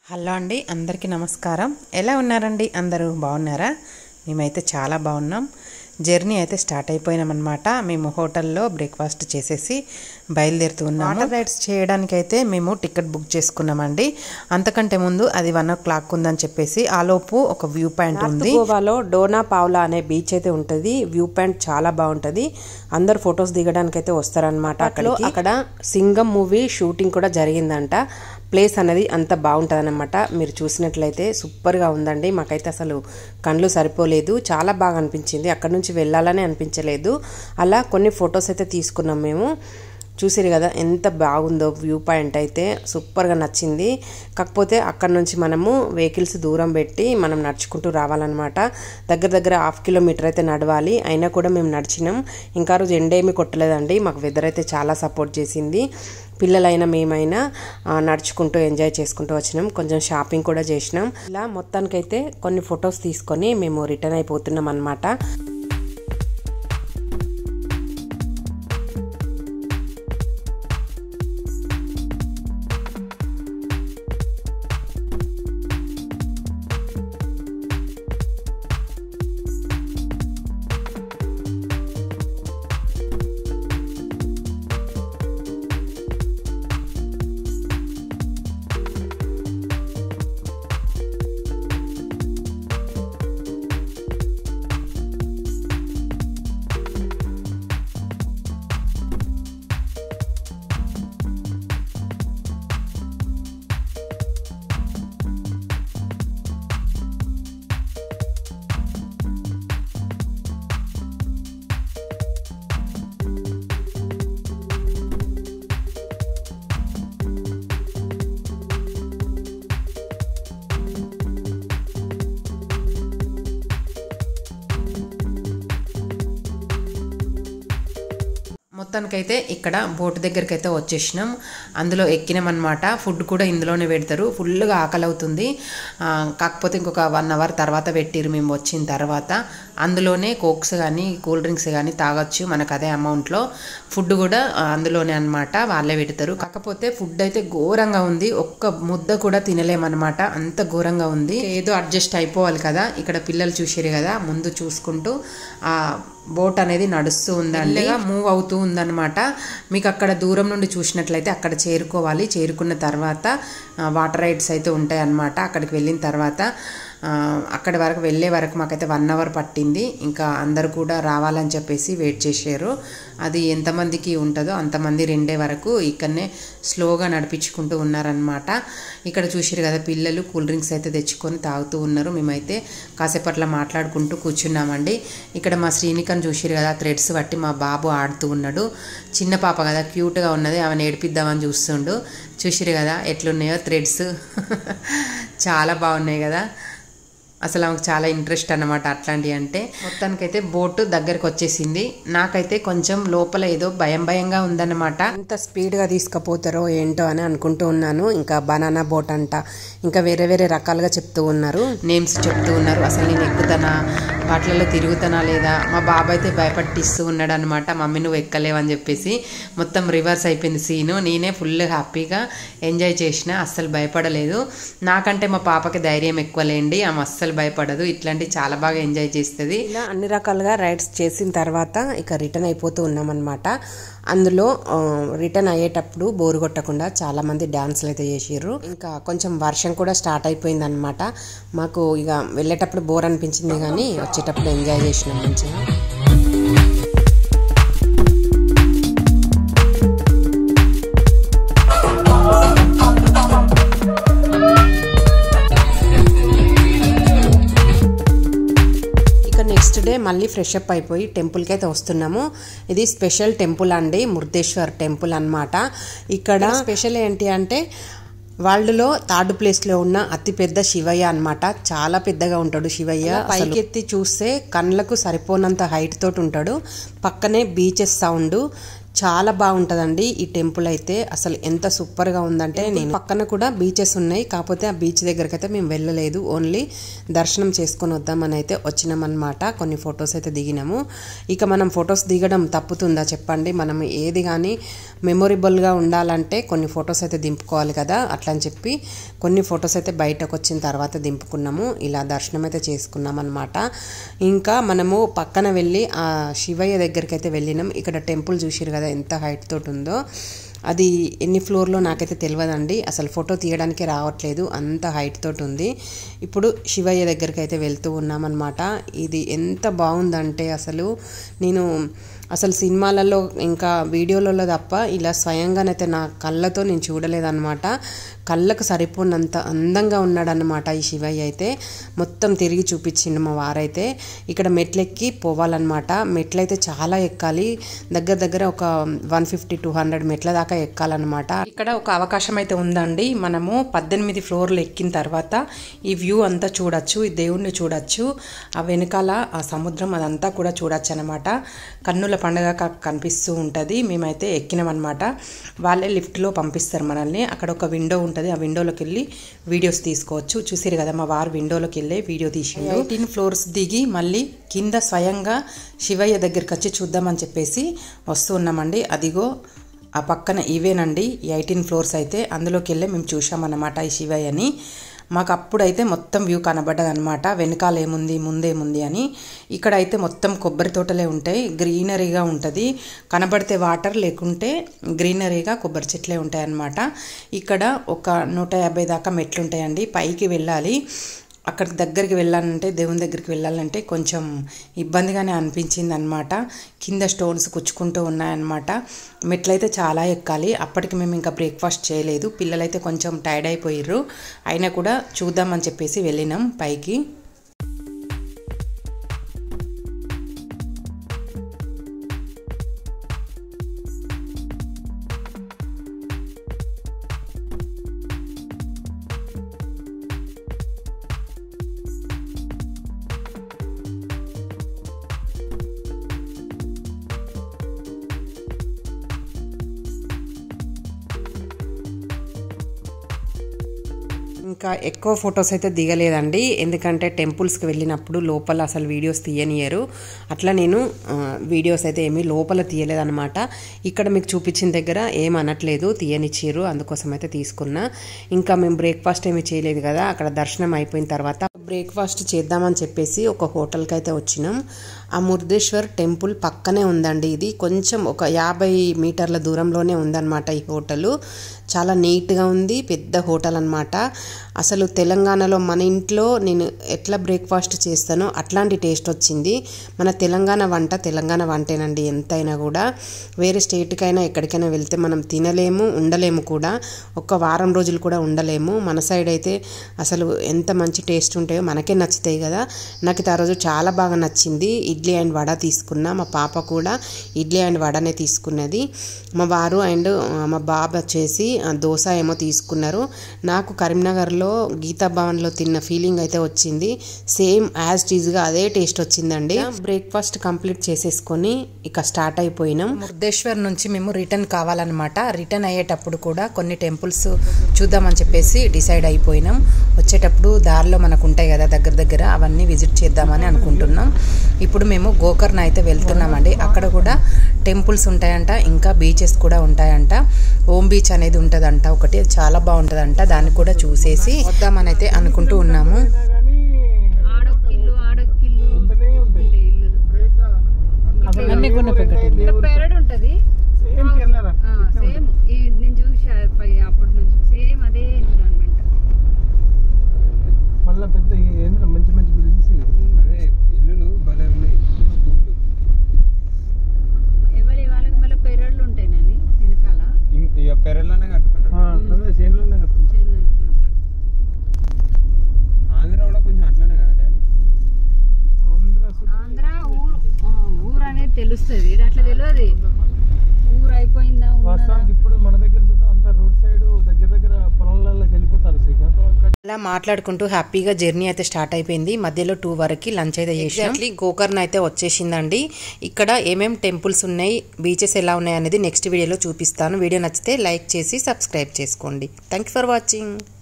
Hello అండి, అందరికీ నమస్కారం. ఎలా ఉన్నారండి? అందరూ బాగున్నారా? మేమైతే చాలా బాగున్నాం. జర్నీ అయితే స్టార్ట్ అయిపోయినామన్నమాట. మేము హోటల్లో బ్రేక్ఫాస్ట్ చేసేసి బయలుదేరుతూ ఉన్నాము. వాటర్ రైడ్స్ చేయడానికి అయితే మేము టికెట్ బుక్ చేసుకున్నామండి. అంతకంటే ముందు అది 1 o'clock ఉందని చెప్పేసి ఆలోపు ఒక వ్యూ పాయింట్ ఉంది. గోవాలో డోనా పావులా అనే బీచ్ అయితే ఉంటుంది. వ్యూ పాయింట్ చాలా బాగుంటుంది. అందరు ఫొటోస్ దిగడానికి అయితే వస్తారనమాట. అక్కడ సింగం మూవీ షూటింగ్ కూడా జరిగిందంట. ప్లేస్ అనేది అంత బాగుంటుంది అనమాట. మీరు చూసినట్లయితే సూపర్గా ఉందండి. మాకైతే అసలు కళ్ళు సరిపోలేదు, చాలా బాగా అనిపించింది. అక్కడ నుంచి వెళ్ళాలని అనిపించలేదు. అలా కొన్ని ఫొటోస్ అయితే తీసుకున్నాం మేము. చూసిరు కదా ఎంత బాగుందో వ్యూ పాయింట్. అయితే సూపర్గా నచ్చింది. కాకపోతే అక్కడ నుంచి మనము వెహికల్స్ దూరం పెట్టి మనం నడుచుకుంటూ రావాలన్నమాట. దగ్గర 1/2 kilometer అయితే నడవాలి. అయినా కూడా మేము నడిచినాం. ఇంకా రోజు ఎండేమీ కొట్టలేదండి. మాకు వెదర్ అయితే చాలా సపోర్ట్ చేసింది. పిల్లలైనా మేమైనా నడుచుకుంటూ ఎంజాయ్ చేసుకుంటూ వచ్చినాం. కొంచెం షాపింగ్ కూడా చేసినాం. ఇలా మొత్తానికైతే కొన్ని ఫొటోస్ తీసుకొని మేము రిటర్న్ అయిపోతున్నాం అన్నమాట. మొత్తానికైతే ఇక్కడ బోట్ దగ్గరికి అయితే వచ్చేసినాం. అందులో ఎక్కినామన్నమాట. ఫుడ్ కూడా ఇందులోనే పెడతారు. ఫుల్గా ఆకలి అవుతుంది. కాకపోతే ఇంకొక 1 hour తర్వాత పెట్టిరు మేము వచ్చిన తర్వాత. అందులోనే కోక్స్ కానీ కూల్ డ్రింక్స్ కానీ తాగొచ్చు మనకు అదే అమౌంట్లో. ఫుడ్ కూడా అందులోనే అనమాట, వాళ్ళే పెడతారు. కాకపోతే ఫుడ్ అయితే ఘోరంగా ఉంది. ఒక్క ముద్ద కూడా తినలేమన్నమాట, అంత ఘోరంగా ఉంది. ఏదో అడ్జస్ట్ అయిపోవాలి కదా. ఇక్కడ పిల్లలు చూసారు కదా, ముందు చూసుకుంటూ బోట్ అనేది నడుస్తూ ఉందండి, మూవ్ అవుతూ ఉందన్నమాట. మీకు అక్కడ దూరం నుండి చూసినట్లయితే అక్కడ చేరుకోవాలి. చేరుకున్న తర్వాత వాటర్ రైడ్స్ అయితే ఉంటాయి అన్నమాట. అక్కడికి వెళ్ళిన తర్వాత అక్కడి వరకు వెళ్ళే వరకు మాకైతే 1 hour పట్టింది. ఇంకా అందరు కూడా రావాలని చెప్పేసి వెయిట్ చేశారు. అది ఎంతమందికి ఉంటుందో అంతమంది రెండే వరకు ఇక్కడనే స్లోగా నడిపించుకుంటూ ఉన్నారనమాట. ఇక్కడ చూసారు కదా, పిల్లలు కూల్ డ్రింక్స్ అయితే తెచ్చుకొని తాగుతూ ఉన్నారు. మేమైతే కాసేపట్ల మాట్లాడుకుంటూ కూర్చున్నామండి. ఇక్కడ మా శ్రీనికని చూసారు కదా, థ్రెడ్స్ బట్టి మా బాబు ఆడుతూ ఉన్నాడు. చిన్న పాప కదా, క్యూట్గా ఉన్నది. ఆమెను ఏడిపిద్దామని చూస్తుండు. చూసారు కదా ఎట్లున్నాయో థ్రెడ్స్. చాలా బాగున్నాయి కదా. అసలు ఆమెకు చాలా ఇంట్రెస్ట్ అన్నమాట అట్లాంటివి అంటే. మొత్తానికైతే బోటు దగ్గరకు వచ్చేసింది. నాకైతే కొంచెం లోపల ఏదో భయంగా ఉందన్నమాట. ఎంత స్పీడ్గా తీసుకుపోతారో ఏంటో అని అనుకుంటూ ఉన్నాను. ఇంకా బనానా బోట్ అంట, ఇంకా వేరే రకాలుగా చెప్తూ ఉన్నారు, నేమ్స్ చెప్తూ ఉన్నారు. అసలు నేను ఎక్కుతానా, వాటిలలో తిరుగుతానా లేదా. మా బాబాయ్ అయితే భయపట్టిస్తూ ఉన్నాడు అనమాట. మమ్మీ నువ్వు ఎక్కలేవని చెప్పేసి. మొత్తం రివర్స్ అయిపోయింది సీను. నేనే ఫుల్ హ్యాపీగా ఎంజాయ్ చేసిన, అస్సలు భయపడలేదు. నాకంటే మా పాపకి ధైర్యం ఎక్కువలేండి, ఆమె అస్సలు భయపడదు. ఇట్లాంటివి చాలా బాగా ఎంజాయ్ చేస్తుంది. ఇలా అన్ని రకాలుగా రైడ్స్ చేసిన తర్వాత ఇక రిటర్న్ అయిపోతూ ఉన్నామన్నమాట. అందులో రిటర్న్ అయ్యేటప్పుడు బోరు కొట్టకుండా చాలా మంది డాన్స్లు అయితే చేసిర్రు. ఇంకా కొంచెం వర్షం కూడా స్టార్ట్ అయిపోయింది అనమాట. మాకు ఇక వెళ్ళేటప్పుడు బోర్ అనిపించింది కానీ వచ్చేటప్పుడు ఎంజాయ్ చేసినాం మంచిగా. నెక్స్ట్ డే మళ్ళీ ఫ్రెష్ అప్ అయిపోయి టెంపుల్కి అయితే వస్తున్నాము. ఇది స్పెషల్ టెంపుల్ అండి, మురుదేశ్వర్ టెంపుల్ అన్నమాట. ఇక్కడ స్పెషల్ ఏంటి అంటే వరల్డ్లో 3rd ప్లేస్లో ఉన్న అతిపెద్ద శివయ్య అన్నమాట. చాలా పెద్దగా ఉంటాడు శివయ్య. పైకెత్తి చూస్తే కళ్ళకు సరిపోనంత హైట్ తోటి ఉంటాడు. పక్కనే బీచెస్ సౌండ్ చాలా బాగుంటుందండి ఈ టెంపుల్ అయితే. అసలు ఎంత సూపర్గా ఉందంటే, నేను పక్కన కూడా బీచెస్ ఉన్నాయి, కాకపోతే ఆ బీచ్ దగ్గరికి అయితే మేము వెళ్ళలేదు, ఓన్లీ దర్శనం చేసుకొని వద్దామని అయితే వచ్చినామన్నమాట. కొన్ని ఫొటోస్ అయితే దిగినాము. ఇక మనం ఫొటోస్ దిగడం తప్పుతుందా చెప్పండి? మనం ఏది కానీ మెమొరబుల్గా ఉండాలంటే కొన్ని ఫొటోస్ అయితే దింపుకోవాలి కదా, అట్లా అని చెప్పి కొన్ని ఫొటోస్ అయితే బయటకు వచ్చిన తర్వాత దింపుకున్నాము. ఇలా దర్శనం అయితే చేసుకున్నాం అనమాట. ఇంకా మనము పక్కన వెళ్ళి ఆ శివయ్య దగ్గరికి అయితే వెళ్ళినాం. ఇక్కడ టెంపుల్ చూసిరు కదా ఎంత హైట్ తోటి ఉందో. అది ఎన్ని ఫ్లోర్లో నాకైతే తెలియదండి, అసలు ఫోటో తీయడానికి రావట్లేదు, అంత హైట్ తోటి ఉంది. ఇప్పుడు శివయ్య దగ్గరికి అయితే వెళ్తూ ఉన్నామన్నమాట. ఇది ఎంత బాగుందంటే నేను అసలు సినిమాలలో ఇంకా వీడియోలలో తప్ప ఇలా స్వయంగానైతే నా కళ్ళతో నేను చూడలేదన్నమాట. కళ్ళకు సరిపోనంత అందంగా ఉన్నాడన్నమాట ఈ శివయ్య అయితే. మొత్తం తిరిగి చూపించిండు మా వారైతే. ఇక్కడ మెట్లెక్కి పోవాలన్నమాట. మెట్లయితే చాలా ఎక్కాలి, దగ్గర ఒక 150-200 మెట్ల దాకా ఎక్కాలన్నమాట. ఇక్కడ ఒక అవకాశం అయితే ఉందండి, మనము 18 ఫ్లోర్లు ఎక్కిన తర్వాత ఈ వ్యూ అంతా చూడొచ్చు, ఈ దేవుణ్ణి చూడొచ్చు, ఆ వెనకాల ఆ సముద్రం అదంతా కూడా చూడొచ్చు అనమాట. కన్నుల పండుగ కనిపిస్తూ ఉంటుంది. మేమైతే ఎక్కినామన్నమాట. వాళ్ళే లిఫ్ట్లో పంపిస్తారు మనల్ని. అక్కడ ఒక విండో ఉంటుంది, ఆ విండోలోకి వెళ్ళి వీడియోస్ తీసుకోవచ్చు. చూసారు కదా మా వారు విండోలోకి వెళ్ళి వీడియో తీసిండు. 18 ఫ్లోర్స్ దిగి మళ్ళీ కింద స్వయంగా శివయ్య దగ్గరికి వచ్చి చూద్దామని చెప్పేసి వస్తూ ఉన్నామండి. అదిగో ఆ పక్కన ఇవేనండి 18 ఫ్లోర్స్ అయితే. అందులోకి వెళ్ళి మేము చూసామన్నమాట ఈ శివయ్యని. మాకు అప్పుడైతే మొత్తం వ్యూ కనబడ్డది అనమాట, వెనకాల ఏముంది ముందేముంది అని. ఇక్కడైతే మొత్తం కొబ్బరి తోటలే ఉంటాయి, గ్రీనరీగా ఉంటుంది. కనబడితే వాటర్, లేకుంటే గ్రీనరీగా కొబ్బరి చెట్లే ఉంటాయి అన్నమాట. ఇక్కడ ఒక 150 దాకా మెట్లు ఉంటాయండి, పైకి వెళ్ళాలి. అక్కడికి దగ్గరికి వెళ్ళాలంటే, దేవుని దగ్గరికి వెళ్ళాలంటే కొంచెం ఇబ్బందిగానే అనిపించింది అనమాట. కింద స్టోన్స్ కుచ్చుకుంటూ ఉన్నాయన్నమాట. మెట్లయితే చాలా ఎక్కాలి. అప్పటికి మేము ఇంకా బ్రేక్ఫాస్ట్ చేయలేదు, పిల్లలైతే కొంచెం టైర్డ్ అయిపోయారు. అయినా కూడా చూద్దామని చెప్పేసి వెళ్ళినాం పైకి. ఇంకా ఎక్కువ ఫొటోస్ అయితే దిగలేదండి, ఎందుకంటే టెంపుల్స్కి వెళ్ళినప్పుడు లోపల అసలు వీడియోస్ తీయనియరు. అట్లా నేను వీడియోస్ అయితే ఏమీ లోపల తీయలేదన్నమాట. ఇక్కడ మీకు చూపించిన దగ్గర ఏమనట్లేదు, తీయనిచ్చారు, అందుకోసం అయితే తీసుకున్నా. ఇంకా మేము బ్రేక్ఫాస్ట్ ఏమీ చేయలేదు కదా, అక్కడ దర్శనం అయిపోయిన తర్వాత బ్రేక్ఫాస్ట్ చేద్దామని చెప్పేసి ఒక హోటల్కి అయితే వచ్చినాం. ఆ మురుదేశ్వర్ టెంపుల్ పక్కనే ఉందండి. ఇది కొంచెం ఒక 50 మీటర్ల దూరంలోనే ఉందన్నమాట ఈ హోటలు. చాలా నీట్గా ఉంది, పెద్ద హోటల్ అనమాట. అసలు తెలంగాణలో మన ఇంట్లో నేను ఎట్లా బ్రేక్ఫాస్ట్ చేస్తానో అట్లాంటి టేస్ట్ వచ్చింది. మన తెలంగాణ వంటేనండి ఎంతైనా కూడా. వేరే స్టేట్కైనా ఎక్కడికైనా వెళ్తే మనం తినలేము, ఉండలేము కూడా, ఒక్క వారం రోజులు కూడా ఉండలేము. మన సైడ్ అయితే అసలు ఎంత మంచి టేస్ట్ ఉంటాయో మనకే నచ్చుతాయి కదా. నాకు ఆ రోజు చాలా బాగా నచ్చింది. ఇడ్లీ అండ్ వడ తీసుకున్నా, మా పాప కూడా ఇడ్లీ అండ్ వడనే తీసుకున్నది. మా వారు అండ్ మా బాబు వచ్చేసి దోశ ఏమో తీసుకున్నారు. నాకు కరీంనగర్లో గీతా భవన్లో తిన్న ఫీలింగ్ అయితే వచ్చింది, సేమ్ యాజ్ టీజ్గా అదే టేస్ట్ వచ్చిందండి. బ్రేక్ఫాస్ట్ కంప్లీట్ చేసేసుకొని ఇక స్టార్ట్ అయిపోయినాం. మురుదేశ్వర్ నుంచి మేము రిటర్న్ కావాలన్నమాట. రిటర్న్ అయ్యేటప్పుడు కూడా కొన్ని టెంపుల్స్ చూద్దామని చెప్పేసి డిసైడ్ అయిపోయినాం. వచ్చేటప్పుడు దారిలో మనకు ఉంటాయి కదా దగ్గర, అవన్నీ విజిట్ చేద్దామని అనుకుంటున్నాం. ఇప్పుడు మేము గోకర్ణ అయితే వెళ్తున్నామండి. అక్కడ కూడా టెంపుల్స్ ఉంటాయంట, ఇంకా బీచెస్ కూడా ఉంటాయంట. ఓం బీచ్ అనేది ఉంటుందంట ఒకటి, చాలా బాగుంటుందంట. దాన్ని కూడా చూసేసి వద్దామని అయితే అనుకుంటూ ఉన్నాము. పెరల్లోనే కట్టుకున్నాను, ఆంధ్ర కూడా కొంచెం అట్లనే కదా డాడీ. ఆంధ్ర ఊరు అనేది తెలుస్తుంది, అట్లా తెలియదు. ఊరు అయిపోయిందా వాస్తవానికి ఇప్పుడు మన దగ్గర అంత రోడ్ సైడ్ దగ్గర పొలంలలోకి వెళ్ళిపోతారు శ్రీకాంత్. అలా మాట్లాడుకుంటూ హ్యాపీగా జర్నీ అయితే స్టార్ట్ అయిపోయింది. మధ్యలో 2 వరకు లంచ్ అయితే చేసాం. గోకర్ణ అయితే వచ్చేసిందండి. ఇక్కడ ఏమేం టెంపుల్స్ ఉన్నాయి, బీచెస్ ఎలా ఉన్నాయి అనేది నెక్స్ట్ వీడియోలో చూపిస్తాను. వీడియో నచ్చితే లైక్ చేసి సబ్స్క్రైబ్ చేసుకోండి. Thank you for watching.